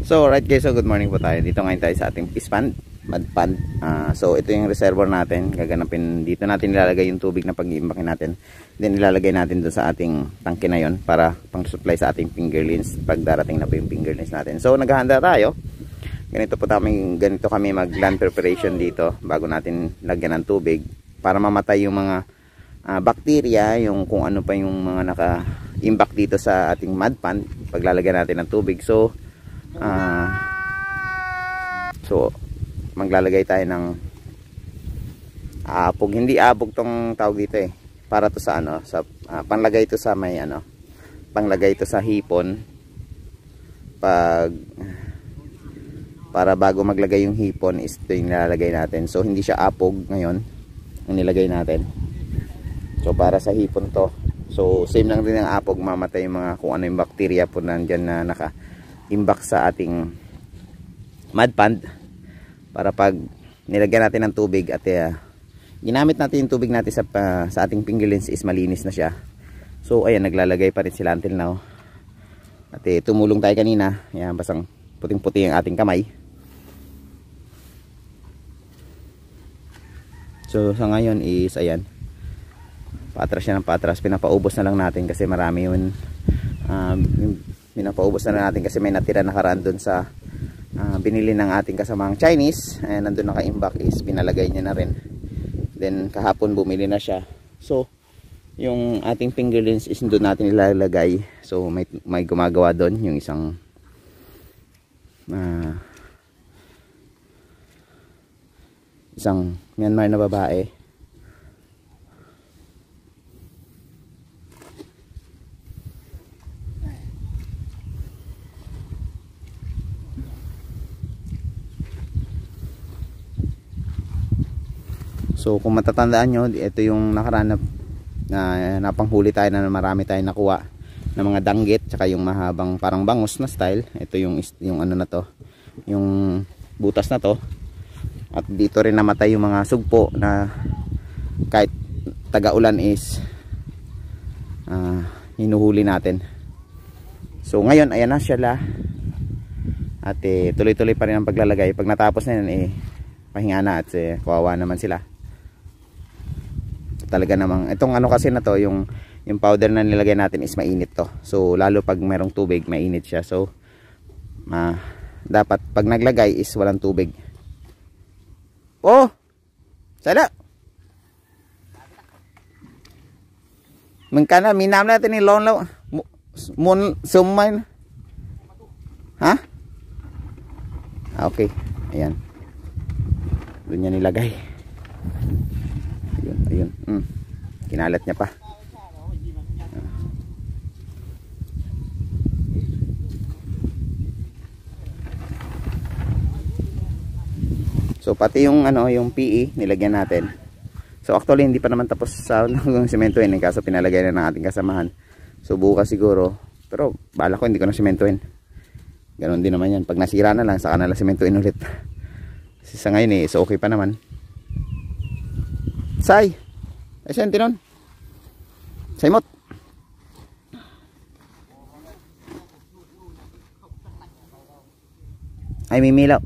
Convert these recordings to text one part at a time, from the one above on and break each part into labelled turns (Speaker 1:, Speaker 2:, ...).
Speaker 1: So right guys, so good morning po tayo. Dito ngayon tayo sa ating fish pond, mud pond. So ito yung reservoir natin. Gaganapin dito natin ilalagay yung tubig na pag-iimbakin natin. Then ilalagay natin doon sa ating tangke na yon para pang-supply sa ating fingerlings pag darating na po yung fingerlings natin. So naghahanda tayo. Ganito kami mag land preparation dito bago natin lagyan ng tubig para mamatay yung mga bacteria, yung kung ano pa yung mga naka-imbak dito sa ating mud pond paglalagyan natin ng tubig. So maglalagay tayo ng apog. Hindi apog tong tawag dito eh. Para to sa panglagay ito sa may panglagay ito sa hipon para bago maglagay yung hipon is ito yung nilalagay natin. So hindi siya apog ngayon ang nilagay natin. So para sa hipon to. So same lang din ang apog, mamatay yung mga kung ano yung bacteria po nandyan na naka-imbak sa ating mud pond para pag nilagyan natin ng tubig at ginamit natin yung tubig natin sa ating fingerlings is malinis na siya. So ayan, naglalagay pa rin sila until now. At tumulong tayo kanina. Ayan, basang puting-puti ang ating kamay. So sa ngayon is ayan, paatras siya ng paatras. Pinapaubos na lang natin kasi marami yun. Pinapaubos na lang natin kasi may natira nakaraan dun sa binili ng ating kasamang Chinese. Ayan, nandun naka-imbak is pinalagay niya na rin. Then kahapon bumili na siya. So yung ating fingerlings is doon natin ilalagay. So may gumagawa doon, yung isang Myanmar na babae. So kung matatandaan nyo, ito yung nakaraan na napanghuli tayo na marami tayong nakuha ng mga danggit tsaka yung mahabang parang bangus na style. Ito yung ano na to, yung butas na to. At dito rin namatay yung mga sugpo na kahit taga-ulan is hinuhuli natin. So ngayon ayan na sila. At tuloy-tuloy pa rin ang paglalagay. Pag natapos na yun pahinga na at kawawa naman sila. Talaga namang itong ano kasi na to, yung powder na nilagay natin is mainit to. So lalo pag merong tubig, mainit siya. So dapat pag naglagay is walang tubig. Oh! Sala! Mengkana minam natin ni lon law. Mun sumain. Ha? Okay. Ayan. Doon niya nilagay. Ayun. Kinalat niya pa. So pati yung yung PE nilagyan natin. So actually hindi pa naman tapos sa sementohin kaso pinalagay na ng ating kasamahan. So bukas siguro, pero bala ko hindi ko na sementohin. Ganon din naman yan. Pag nasira na lang saka na lang sementohin ulit. Kasi sa ngayon so okay pa naman. Say! Ay siya tinon. Saymot. Ay mimilaw.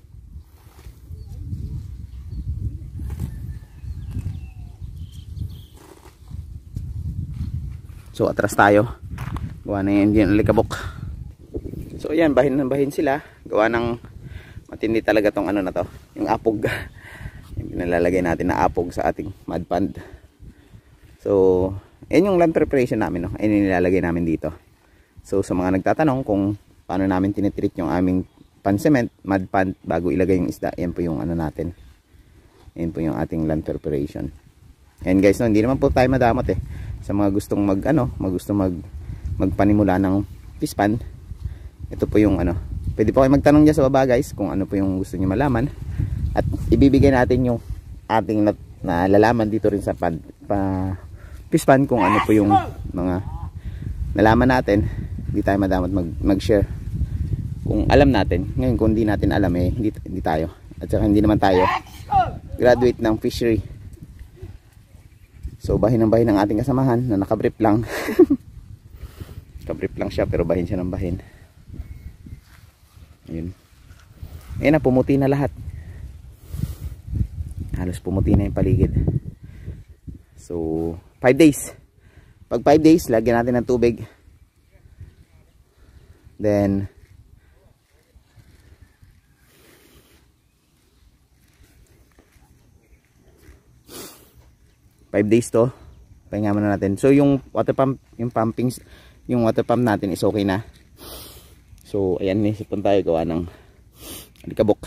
Speaker 1: So atras tayo. Gawa na yun yung likabok. So ayan, bahin sila. Gawa ng matindi talaga tong ano na to, yung apog. Yung nilalagay natin na apog sa ating mud pond. So yan yung land preparation namin, no? Ayun yung nilalagay namin dito. So sa mga nagtatanong kung paano namin tinitreat yung aming pan-cement, mud pond bago ilagay yung isda, yan po yung ano natin. Yan po yung ating land preparation. And guys, no, hindi naman po tayo madamot sa mga gustong magpanimula ng fish pond. Ito po yung pwede po kayo magtanong dyan sa baba guys kung ano po yung gusto niyo malaman. At ibibigay natin yung ating nalalaman dito rin sa fish pond kung ano po yung mga nalaman natin. Hindi tayo madamot mag-share. Kung alam natin, ngayon kung hindi natin alam hindi tayo. At saka hindi naman tayo graduate ng fishery. So bahin ng ating kasamahan na nakabrief lang. Nakabrief lang siya pero bahin siya ng bahin. Ayun. Ayan na, pumuti na lahat. Halos pumuti na yung paligid. So 5 days. Pag 5 days, lagyan natin ng tubig. Then 5 days to, pahinga muna natin. So yung water pump, yung pumping, yung water pump natin is okay na. So ayan, nisipon tayo gawa ng alikabok.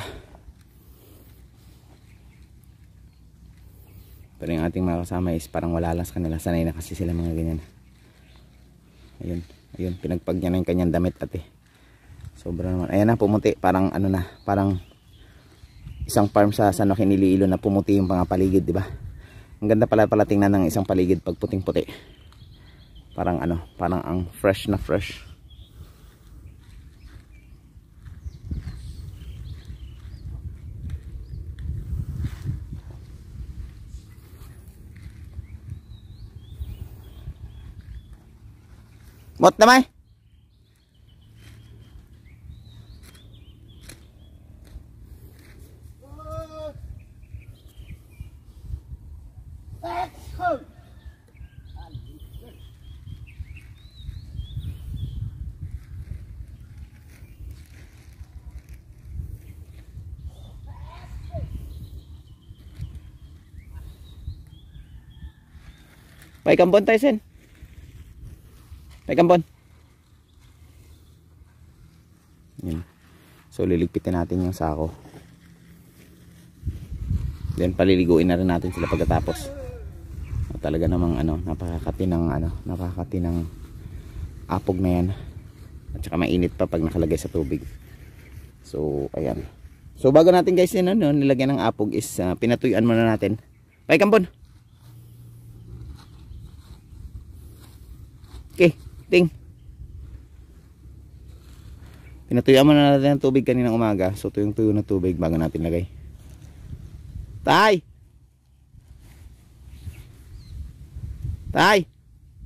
Speaker 1: Pero yung ating mga kasama is parang wala lang sa kanila, sanay na kasi sila mga ganyan. Ayun, ayun, pinagpag niya na yung kanyang damit ate. Sobra naman. Ayan na, pumuti, parang ano na, parang isang farm sa San Joaquin Iloilo na pumuti yung mga paligid, di ba? Ang ganda pala tingnan ng isang paligid pag puting-puti. Parang ano, parang ang fresh na fresh. Mot naman. Paikambon tayo sen. Paikambon. Yan. So liligpitin natin yung sako. Then paliliguin na rin natin sila pagkatapos. Talaga namang ano, napakakati ng apog na yan. At saka mainit pa pag nakalagay sa tubig. So ayan. So bago natin guys yan ano, nilagyan ng apog is pinatuyuan muna natin. Paikambon. Okay, ting. Pinatuyuan muna natin ng tubig kaninang umaga. So tuyong-tuyo na tubig bago natin lagay. Tay! Tay!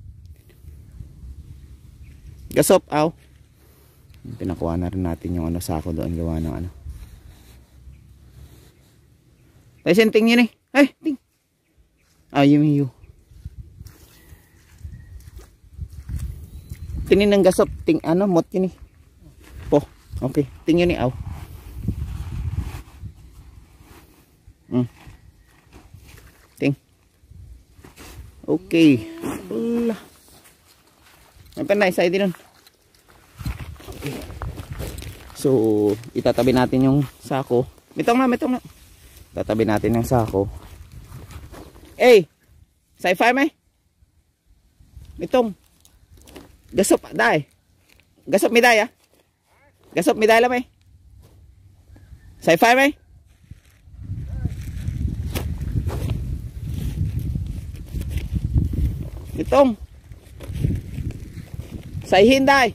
Speaker 1: Gasop, aw. Pinakuha na rin natin yung ano, sako doon gawa ng ano. Tay, senting yun eh. Ay, ting. Yumiyo. Tinin ng gasop, ting ano, mot yun eh. Po, okay, ting yun eh, aw. Ting. Okay. Wala. May panay, isa din nun. Okay. So, itatabi natin yung sako. Mitong na. Tatabi natin yung sako. Eh, sci-fi may? Mitong. Gasop dai. Gasop mi dai ah. Gasop mi dai la may. Sci-fi may. Itong. Saihin dai.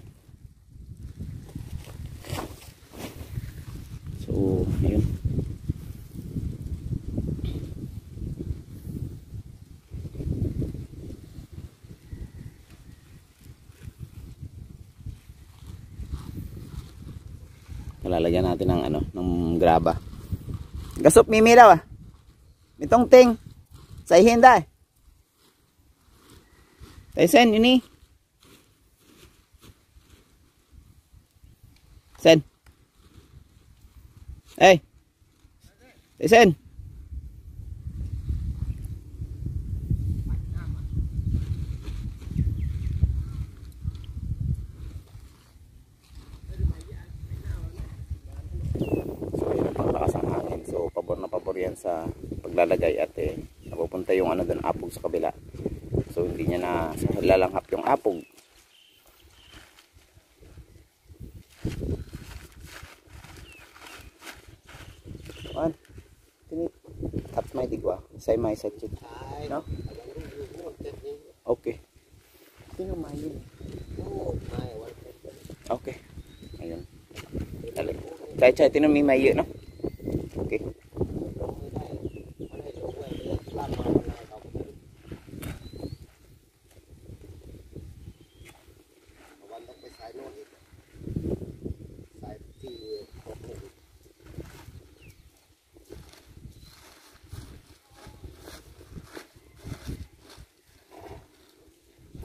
Speaker 1: So, ayun. Lalagyan natin ng ano, ng graba. Gasop mimi daw ah. Itong ting. Saihin dai. Sen ini. Sen. Hey. Sen. So pabor na pabor yan sa paglalagay at napupunta yung ano doon, apog sa kabila. So hindi niya na lalanghap yung apog. One. At may digwa. Say may set chit. No? Okay. Sino may yun? Okay. Ayun. Dali. Chay tinong may yun, no? Okay.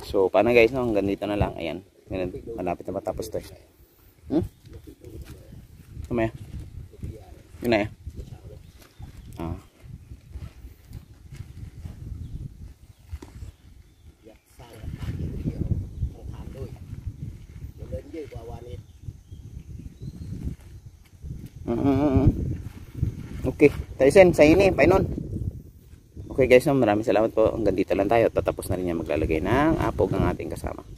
Speaker 1: So paano guys, no? Hanggang dito na lang. Ayan. Ganun. Malapit na matapos to eh. Kamaya. Yun na eh. Okay, tayo sen, sa ini, painon. Okay guys, no, maraming salamat po. Hanggang dito lang tayo. Tatapos na rin yan maglalagay ng apog ng ating kasama.